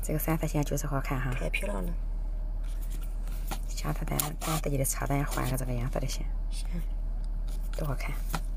这个3色线就是好看哈， 太漂亮了。 下次咱把自己的茶单换个这个颜色的线， 行， 多好看。